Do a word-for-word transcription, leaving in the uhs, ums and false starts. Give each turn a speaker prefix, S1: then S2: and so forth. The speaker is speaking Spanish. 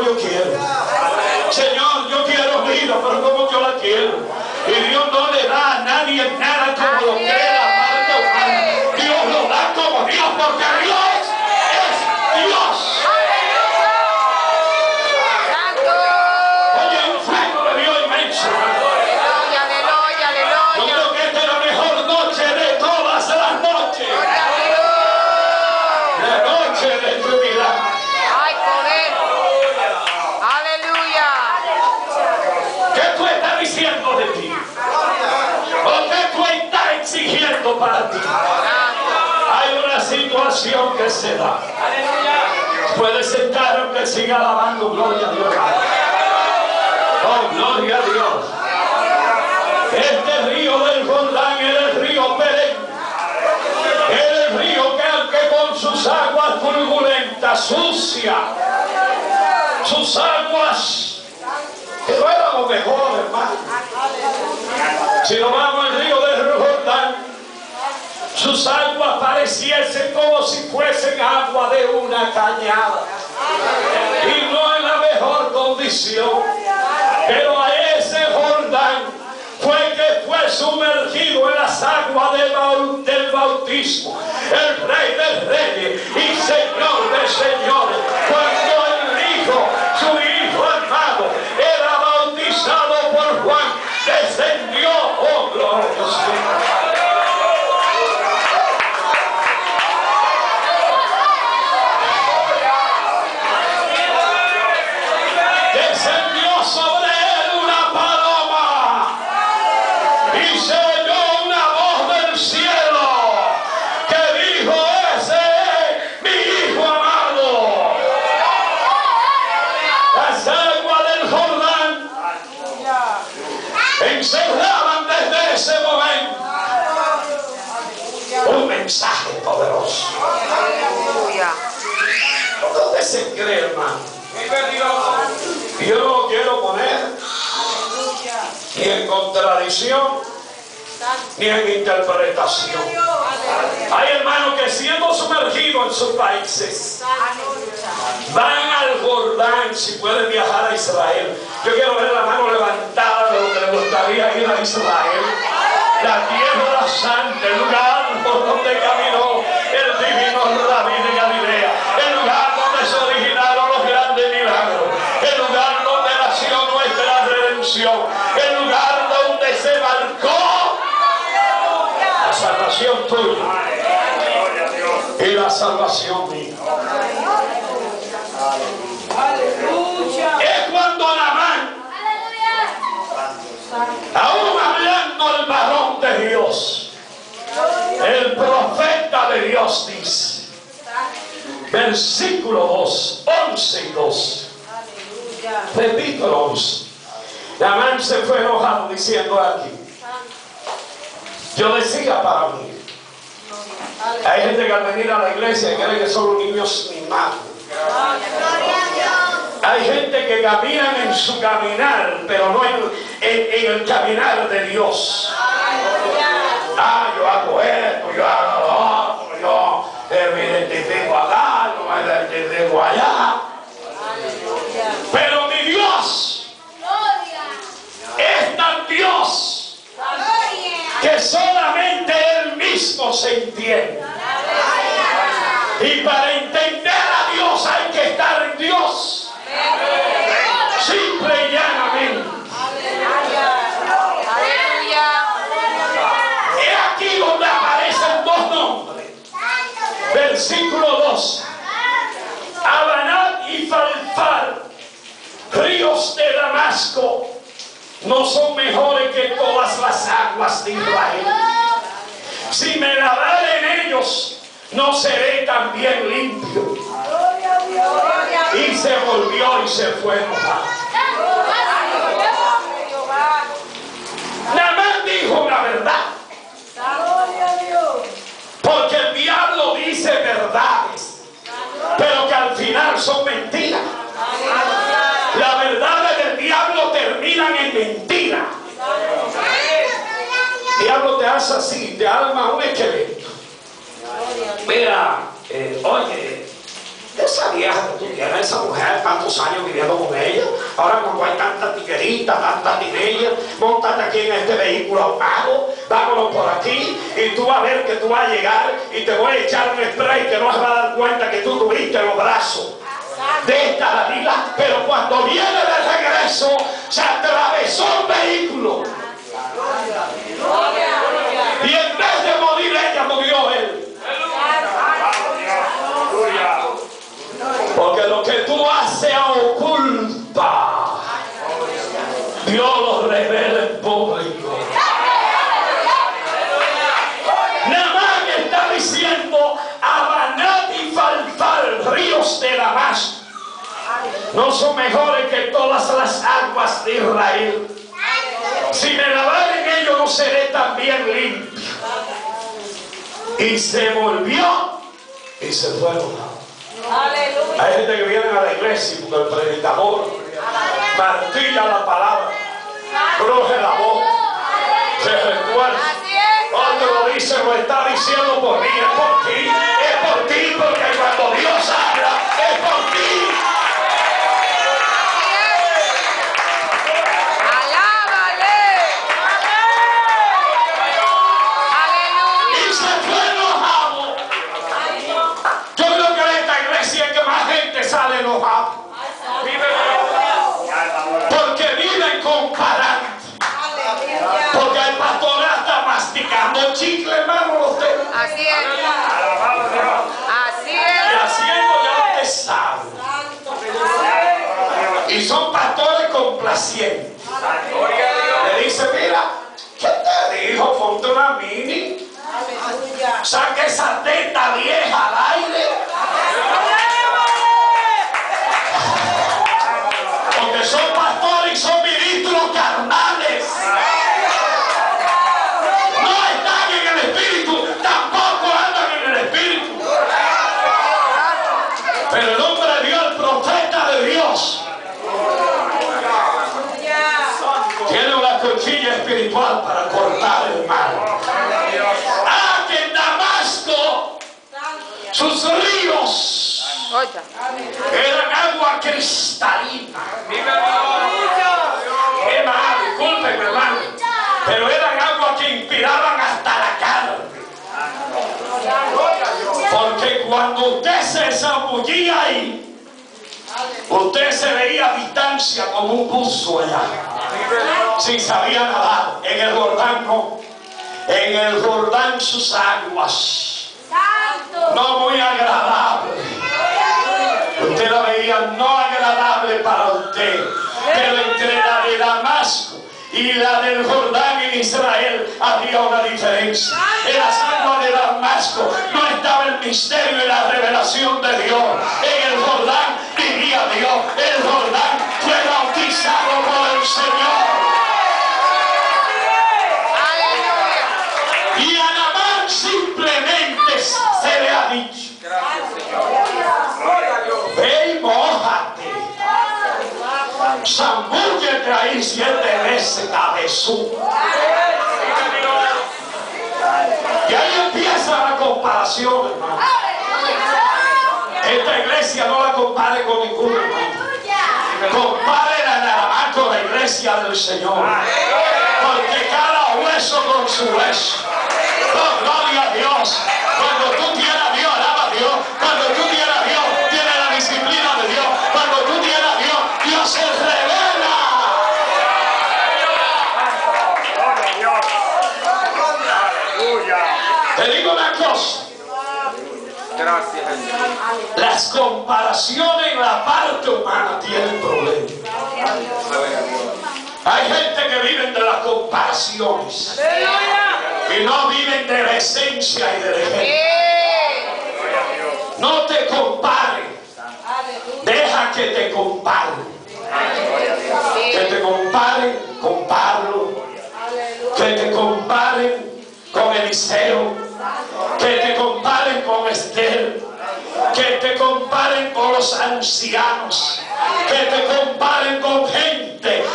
S1: yo quiero. Señor, yo quiero vida, pero como yo la quiero. Y Dios no le da a nadie nada como lo quiere la parte humana. Dios lo da como Dios, porque Dios es Dios. Oye, un fuego de Dios inmenso. Yo creo que esta es la mejor noche de todas las noches. La noche de tu vida.
S2: ¡Ay, poder! ¡Aleluya!
S1: ¿Qué tú estás diciendo de ti? ¿O qué tú estás exigiendo para ti? Hay una situación que se da. Puede sentar aunque siga alabando. Gloria a Dios. Oh, gloria a Dios. Este río del Jordán era el río perenne. Era el río que aunque con sus aguas turbulentas, sucia, sus aguas, que no era lo mejor, hermano. Si nos vamos al río del Jordán, sus aguas pareciesen como si fuesen agua de una cañada. Y no en la mejor condición. Pero a ese Jordán fue que fue sumergido en las aguas del, baut del bautismo el Rey de Reyes y Señor de Señores. Cuando el Hijo, su Hijo amado, era bautizado por Juan, descendió, oh gloria a Dios. Descendió sobre él una paloma y se oyó una voz del cielo que dijo: ese es mi Hijo amado. Las aguas del Jordán encerraban desde ese momento un mensaje poderoso. ¿Dónde se cree, hermano? Yo no lo quiero poner ni en contradicción ni en interpretación. Hay hermanos que siendo sumergidos en sus países van al Jordán, si pueden viajar a Israel. Yo quiero ver la mano levantada de lo que le gustaría ir a Israel, la tierra santa, el lugar por donde caminó el divino Rabí de Galilea, el lugar donde se originaron los grandes milagros, el lugar donde nació nuestra redención, el lugar donde se marcó la salvación tuya y la salvación mía. Es cuando Naamán, aún hablando el varón de Dios, el profeta de Dios dice, versículo dos, once y dos. Repito once. Naamán se fue enojado diciendo aquí: yo decía para mí. Hay gente que al venir a la iglesia cree que son los niños mimados. Hay gente que caminan en su caminar, pero no en, en, en el caminar de Dios. Ah, yo hago esto, yo hago lo otro, yo eh, me identifico acá, yo me identifico allá. Pero mi Dios es tan Dios que solamente Él mismo se entiende. Y para entender a Dios hay que estar en Dios. Simple y llanamente. Es aquí donde aparecen dos nombres. Versículo dos. Abanat y Farfar, ríos de Damasco, no son mejores que todas las aguas de Israel. Si me lavare en ellos, no seré también limpio. Y se volvió y se fue enojado. Naamán dijo la verdad, porque el diablo dice verdades, pero que al final son mentiras. Las verdades del diablo terminan en mentira. El diablo te hace así, te arma un esqueleto. Mira, eh, oye, ese esa vieja que tú tienes, esa mujer, tantos años viviendo con ella, ahora cuando hay tanta tiguerita, tanta tiguerilla, montate aquí en este vehículo ahumado, vámonos por aquí, y tú vas a ver que tú vas a llegar y te voy a echar un spray que no se va a dar cuenta que tú tuviste los brazos de esta Dalila, pero cuando viene de regreso se atravesó el vehículo y en vez de morir ella, murió él. Porque lo que tú haces oculta, Dios lo revela en público. Naamán está diciendo: Abanat y Falfal, ríos de Damasco, no son mejores que todas las aguas de Israel. Si me lavare en ellos, no seré también limpio. Y se volvió y se fue enojado.
S2: Aleluya.
S1: Hay gente que viene a la iglesia porque el predicador martilla la palabra, cruje la voz, se recuerda. Otro dice: lo está diciendo por mí, es por ti, es por ti, porque cuando Dios habla, es por ti. Y se fue enojado. Yo creo que en esta iglesia es que más gente sale enojada. Porque viven comparando. Porque el pastor está masticando chicle, hermano. Usted.
S2: Así es. Así
S1: Y
S2: es.
S1: haciendo ya usted sabe. Y son pastores complacientes. Le dice: mira, ¿qué te dijo? Ponte una mini. Saca esa teta vieja al aire. Porque son pastores y son ministros carnales. No están en el espíritu, tampoco andan en el espíritu. Pero el hombre de Dios, el profeta de Dios, tiene una cuchilla espiritual para cortar el mal. Ah, que en Damasco sus ríos eran agua cristalina. Qué mal, disculpen, hermano, pero eran agua que inspiraban hasta la carne. Porque cuando usted se zambullía ahí, usted se veía a distancia como un buzo allá, si sabía nadar. En el Jordán no. En el Jordán sus aguas, no muy agradable. Usted la veía no agradable para usted. Pero entre la de Damasco y la del Jordán en Israel había una diferencia. En las aguas de Damasco no estaba el misterio y la revelación de Dios. En el Jordán vivía Dios. El Jordán fue bautizado por el Señor. Y a Naamán simplemente se le ha dicho: ve y mójate, zambúllete ahí siete veces, cabezú. Y ahí empieza la comparación, hermano. Esta iglesia no la compare con ningún hermano. Compare a Naamán con la iglesia del Señor. Porque cada hueso con su hueso. Oh, gloria a Dios. Cuando tú tienes a Dios, alaba a Dios. Cuando tú tienes a Dios, tienes la disciplina de Dios. Cuando tú tienes a Dios, Dios se revela. Te digo una cosa.
S3: Gracias.
S1: Las comparaciones en la parte humana tienen problemas. Hay gente que vive de las comparaciones y no viven de la esencia y del ejemplo. No te compares. Deja que te comparen. Que te comparen con Pablo. Que te comparen con Eliseo. Que te comparen con Esther. Que te comparen con los ancianos. Que te comparen con gente